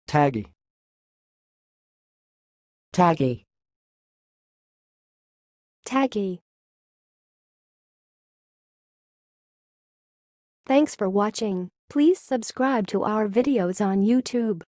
taggy, taggy, taggy. Thanks for watching. Please subscribe to our videos on YouTube.